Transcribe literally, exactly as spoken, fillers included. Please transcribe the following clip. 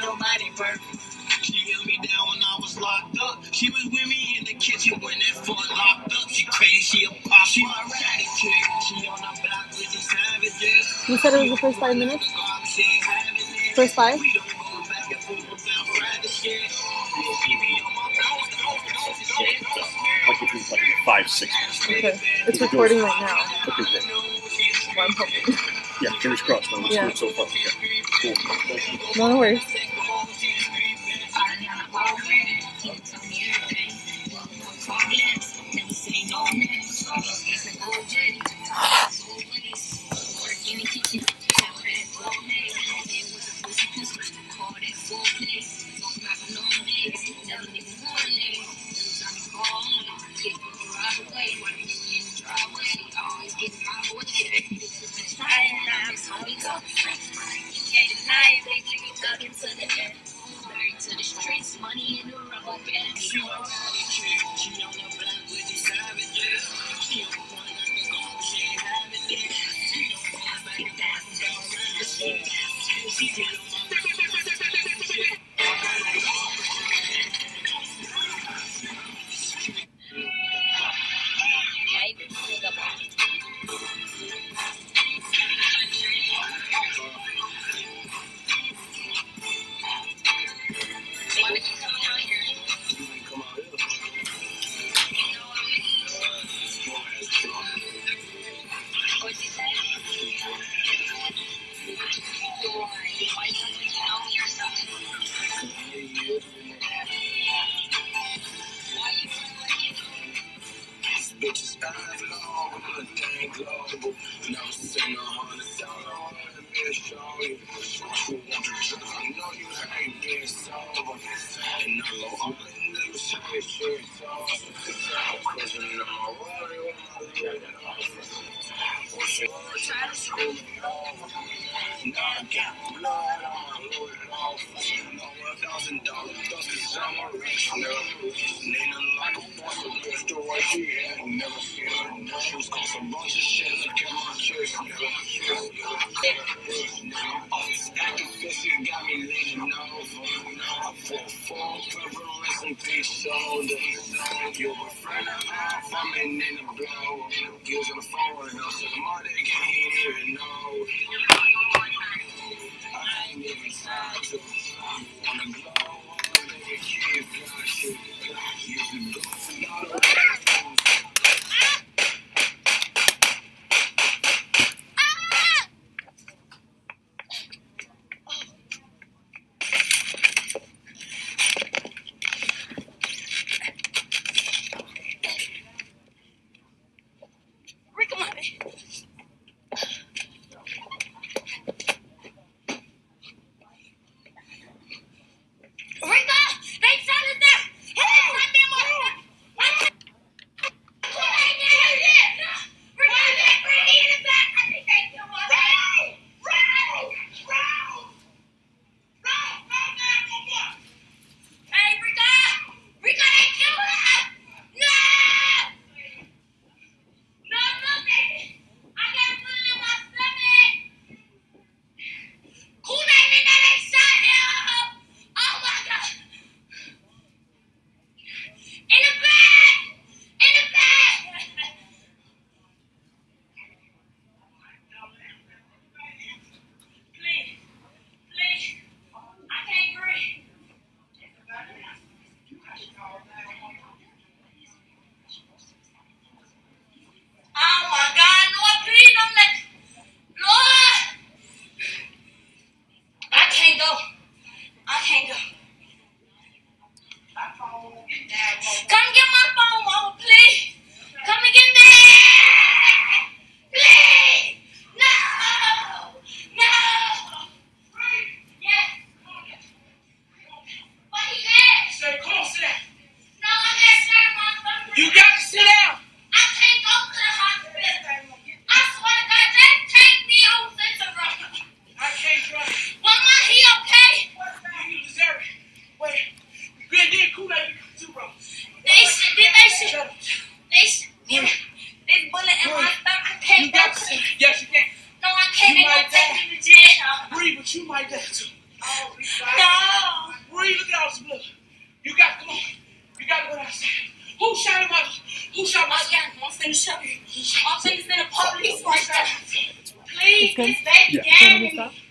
nobody perfect. She held me down when I was locked up. She was with me in the kitchen when that phone locked up. She crazy, she a pop. She my ratty chick. She on the block with these savages. You said it was the first five minutes? First five? Like if it's like five, six minutes. Okay. It's recording right now. Okay, great. Well, I'm hoping. Yeah, fingers crossed. No, it's Yeah. good so far. Okay, cool. No, no worries. To the streets, money in the rubber band. She on the block with these savages. She on the point like a gold, she ain't having it. She don't want back and forth, don't run the shit. She get on my shit. Bitches eyes long, I'm a dang global. Never seen a hundred dollar on the bitch show you. You want to drink, I know you ain't been sober. And I love all the niggas say shit. I'm cruising on my road with my leg off. What's your word? Try to screw me over. Now I got blood on my loaded off. Over a thousand dollar dust, cause I'm a rich nigga. Nina like a boss, a bitch to right here. Never feel it. Shoes cost a bunch of shit. Look at my kids, nigga. Activist, you got me leaning over. I put four pepper and peace shoulder. You're a friend of mine, I'm in the blow. Gives on the phone with us, so the mother can't even know. I ain't even trying to. Wanna glow, wanna make it keep got you. You can go another way. But you might get to. No. You got, come on. You got to go outside. Who shot him up? Who shot my guy? I'm finna show you. I'm finna send a police right now. Please, this baby Yeah. down.